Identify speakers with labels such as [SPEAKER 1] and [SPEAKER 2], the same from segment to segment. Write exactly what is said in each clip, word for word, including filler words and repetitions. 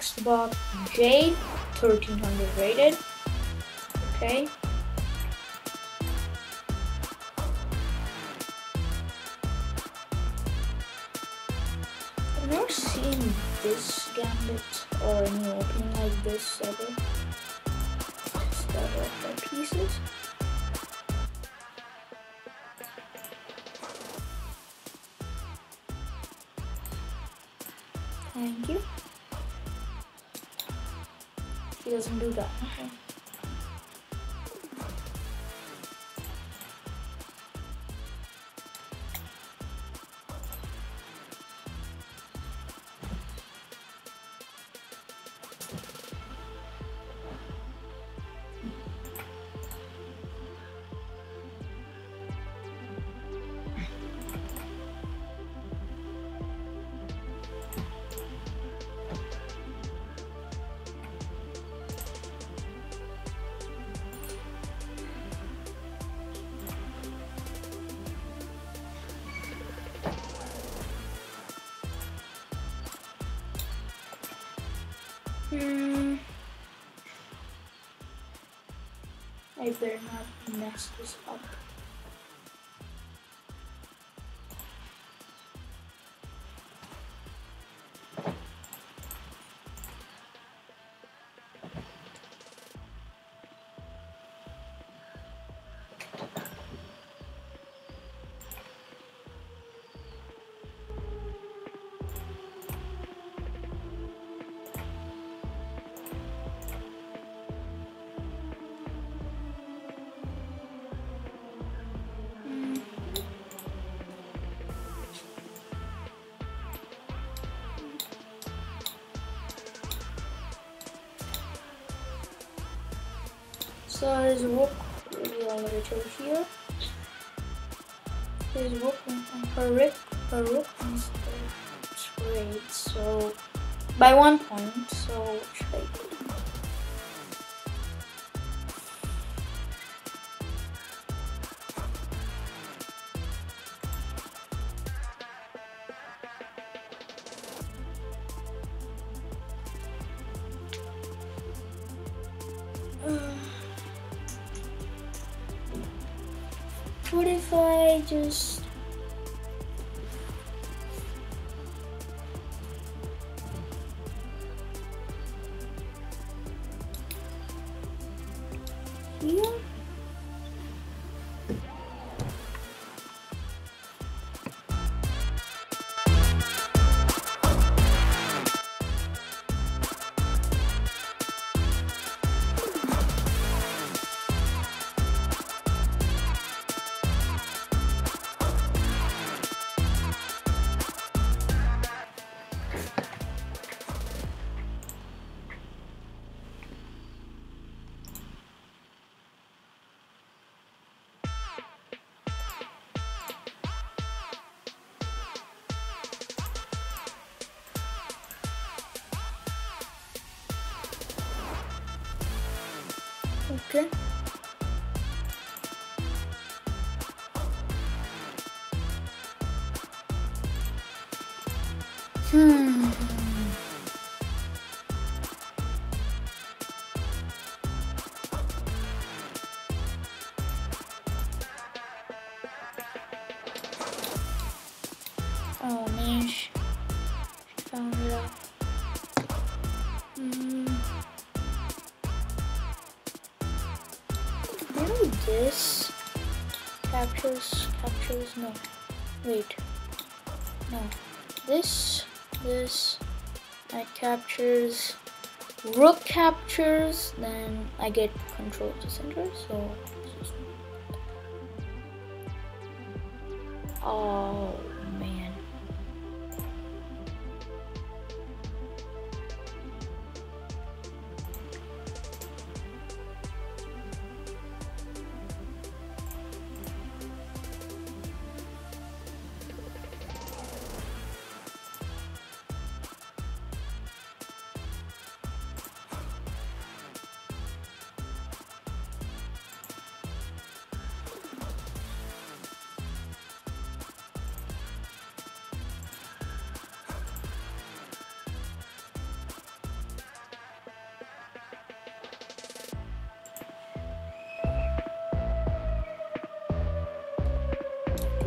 [SPEAKER 1] Next bot, Jade, thirteen hundred rated. Okay. I've never seen this gambit or any opening like this ever. Start off by pieces. Thank you. He doesn't do that. Okay. Hmm. I better not mess this up. So his rook will be already here. His rook and her rook, her rook is trade. So by one point. So what should I do? What if I just here? Okay. Hmm. Oh man, she found it out. Hmm. Maybe this captures, captures, no, wait, no, this, this, that captures, rook captures, then I get control of the center, so, oh man.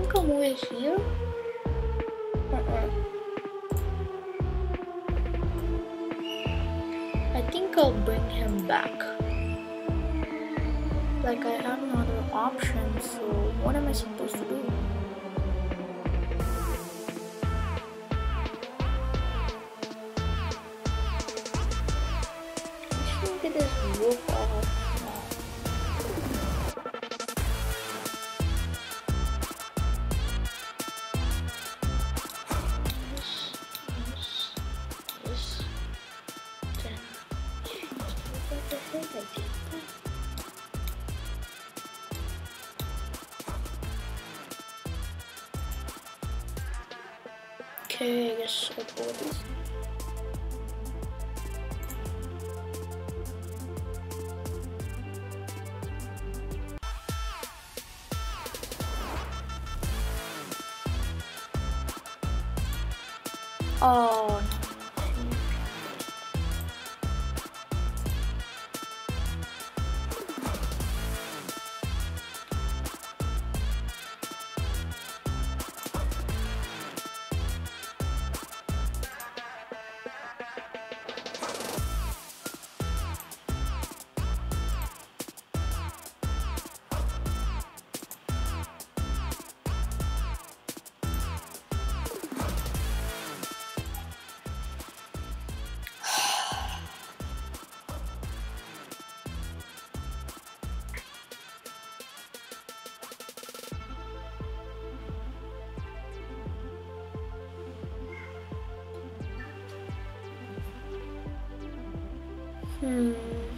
[SPEAKER 1] think I'm over here. Uh-uh. I think I'll bring him back. Like I have no other option, so what am I supposed to do? I should get this rope off now. Yes, yes, yes. Then, what the heck I did that? Okay, I guess I'll pull this. Oh no. Hmm.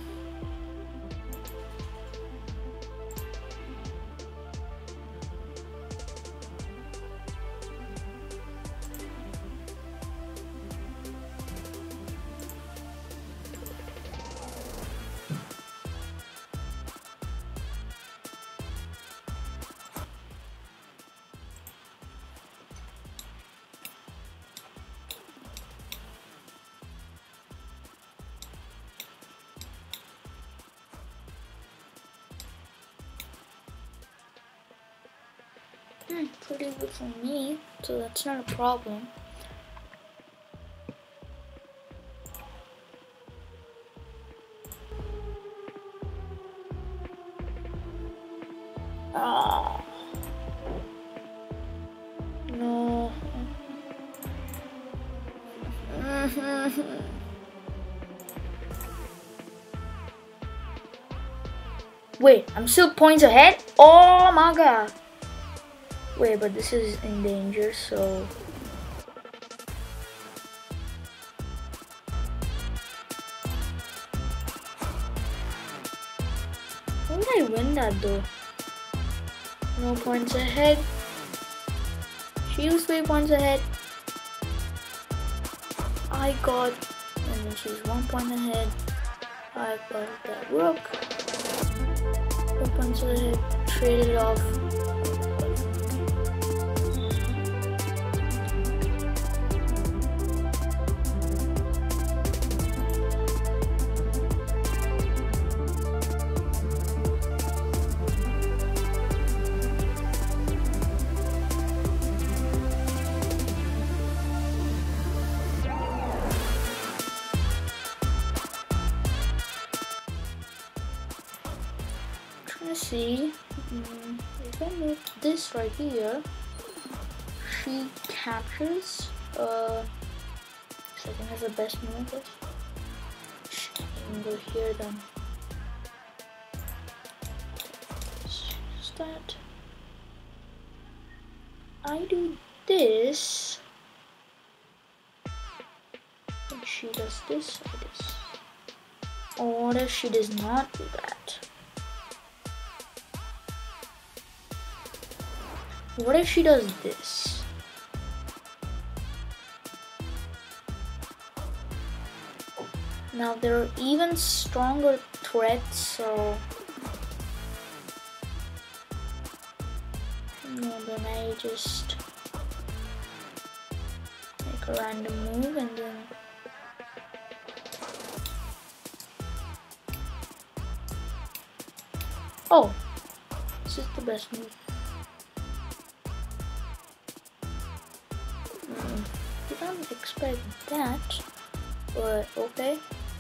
[SPEAKER 1] Hmm, pretty good for me, so that's not a problem. Ah, no. Wait, I'm still points ahead? Oh my god. Wait, but this is in danger, so... How did I win that though? No points ahead. She was three points ahead. I got... And then she's one point ahead. I got that rook. Four points ahead. Traded it off. See, um, if I make this right here, she captures. Uh, so I think that's the best move. Of this. I can go here then. Is that? I do this, and she does this or this. Or what if she does not do that? What if she does this? Now there are even stronger threats, so no, then I just make a random move and then oh, this is the best move. expect that, but okay.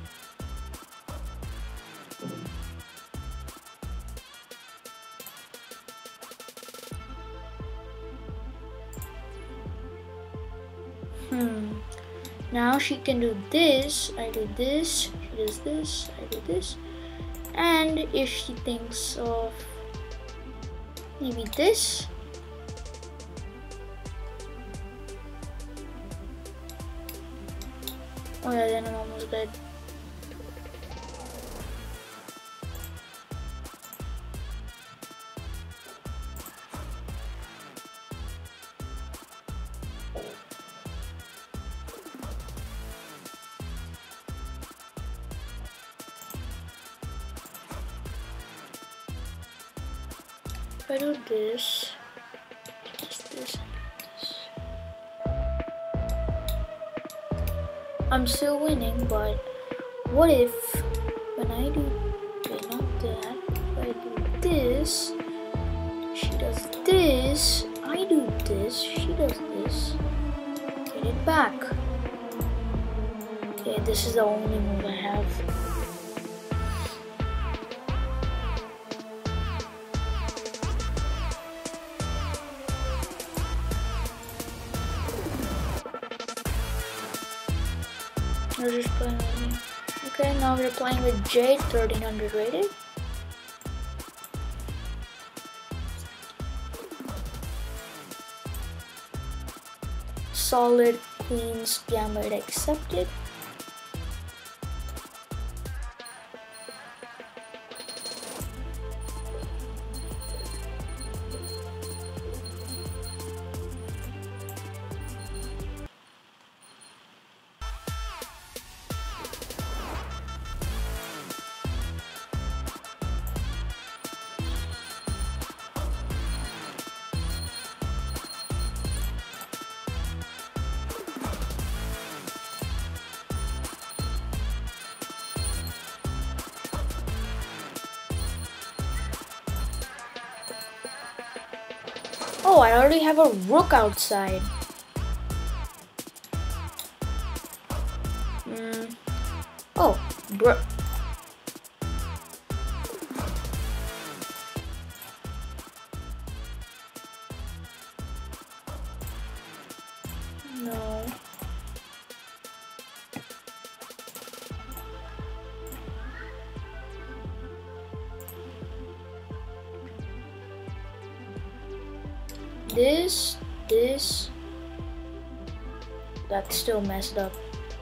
[SPEAKER 1] Hmm. Now she can do this. I do this. She does this. I do this. And if she thinks of maybe this. Oh yeah, then I'm almost dead. If I do this, just this, this. I'm still winning, but what if when I do, okay, not that, if I do this, she does this, I do this, she does this, get it back. Okay, this is the only move I have. We're just playing with me. Okay, now we're playing with Jade, thirteen hundred rated. Solid Queen's Gambit accepted. Oh, I already have a rook outside. Mm. Oh, bro. No. This, this, that's still messed up.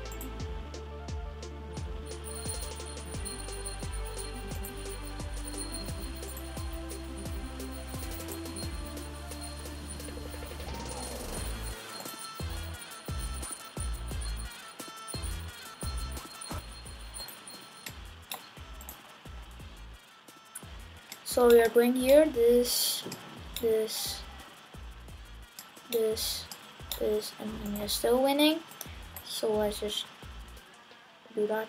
[SPEAKER 1] So we are going here, this, this, this, this, and we're still winning. So let's just do that.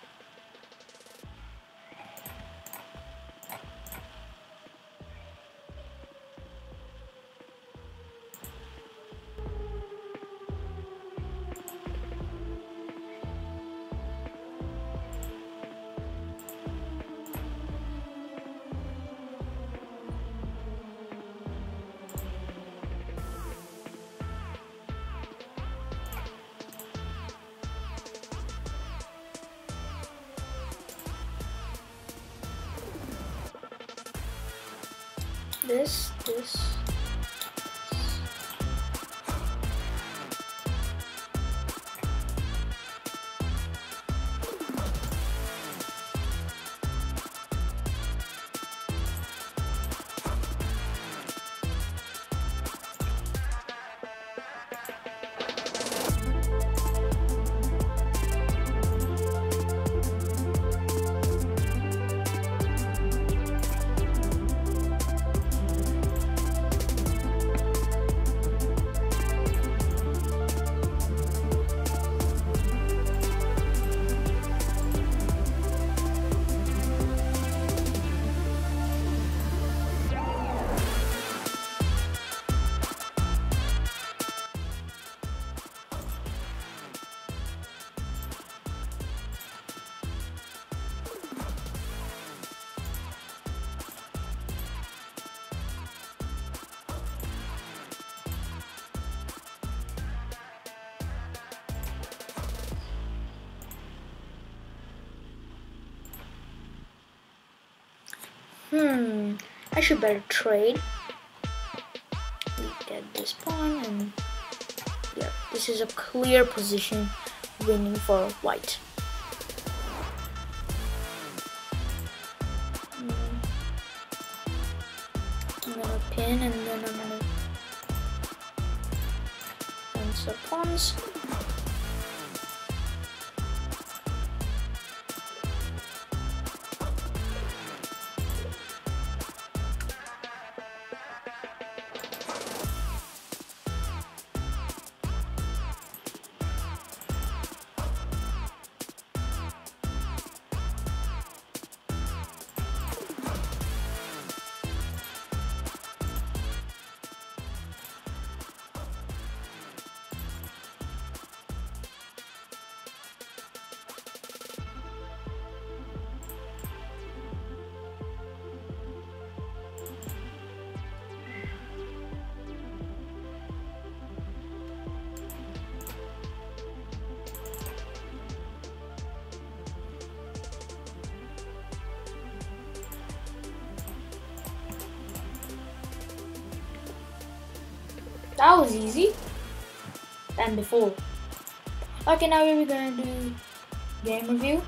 [SPEAKER 1] This, this. Hmm, I should better trade. We get this pawn, and yeah, this is a clear position winning for white. Hmm. I'm gonna pin, and then I'm gonna answer pawns. That was easy than before. Okay, now we're gonna do game review.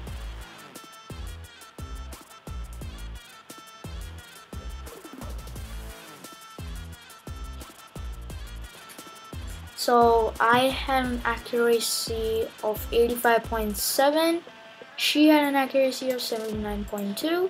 [SPEAKER 1] So I had an accuracy of eighty-five point seven. She had an accuracy of seventy-nine point two.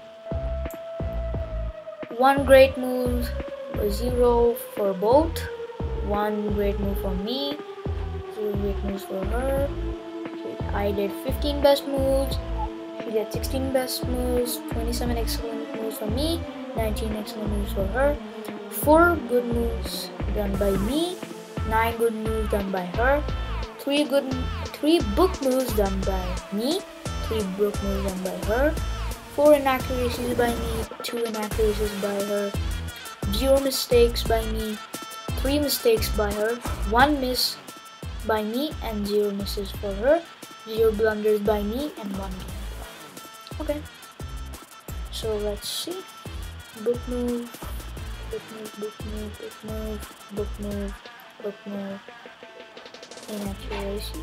[SPEAKER 1] One great move was zero for both. One great move for me, zero great moves for her. I did fifteen best moves, she did sixteen best moves, twenty-seven excellent moves for me, nineteen excellent moves for her, four good moves done by me, nine good moves done by her, three good, three book moves done by me, three book moves done by her, four inaccuracies by me, two inaccuracies by her, zero mistakes by me, three mistakes by her, one miss by me and zero misses for her, zero blunders by me and one game. Okay, so let's see. Book move, book move, book move, book move, book move, book move, inaccuracy.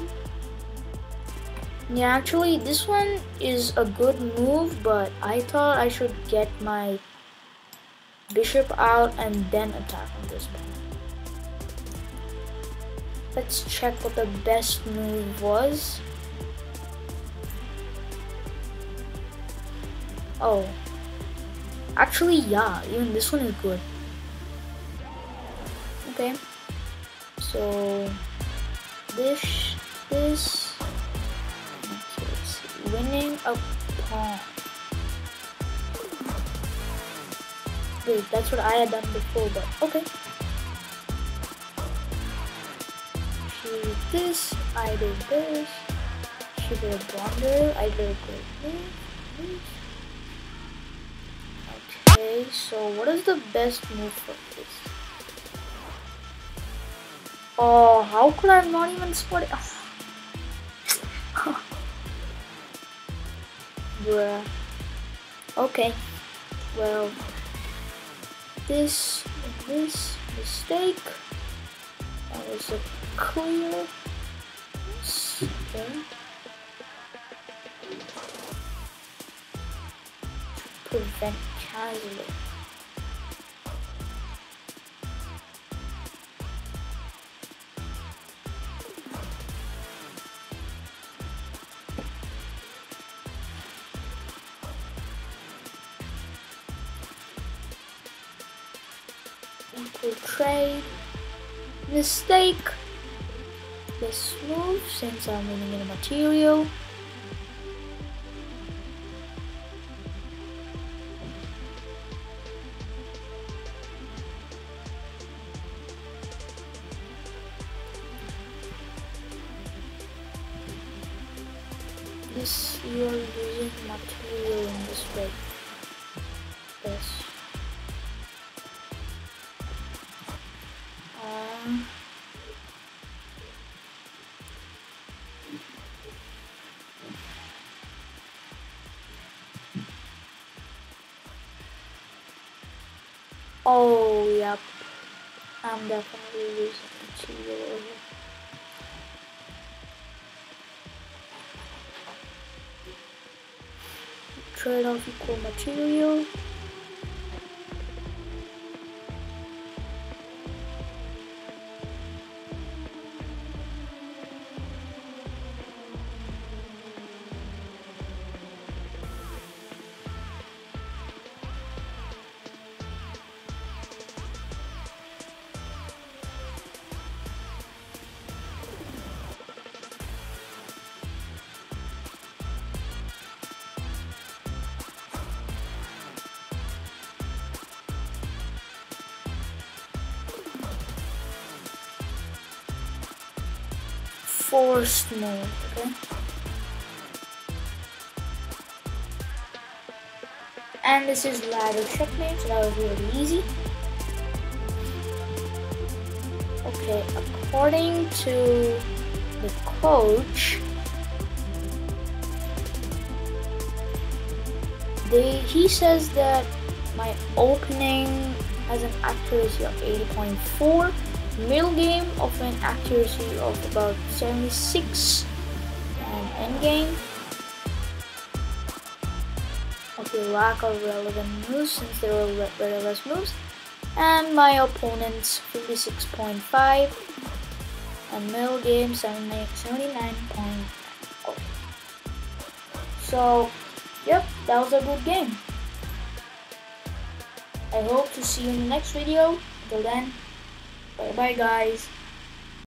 [SPEAKER 1] Yeah, actually this one is a good move, but I thought I should get my bishop out and then attack on this one. Let's check what the best move was. Oh, actually, yeah, even this one is good. Okay, so this, this, okay, winning a pawn. Wait, that's what I had done before, but okay. She did this, I did this, she did a blunder, I did a great move. Okay, so what is the best move for this? Oh, how could I not even spot it? Bruh. Okay, well, this and this mistake. That was a clear mistake. Prevent casual. Equal trade. Mistake. This move since I'm winning in a material. This you are using material in this way. Yes. Um, Oh, yep. I'm definitely losing material over here. Trade off equal material. Forced mode, okay? And this is ladder checkmate, so that was really easy. Okay, according to the coach, they he says that my opening has an accuracy of eighty point four, middle game of an accuracy of about seventy-six, and end game, okay, lack of relevant moves since there were very less moves, and my opponent's fifty-six point five, and middle game seventy-nine point nine. Okay. So, yep, that was a good game. I hope to see you in the next video. Until then, bye bye guys.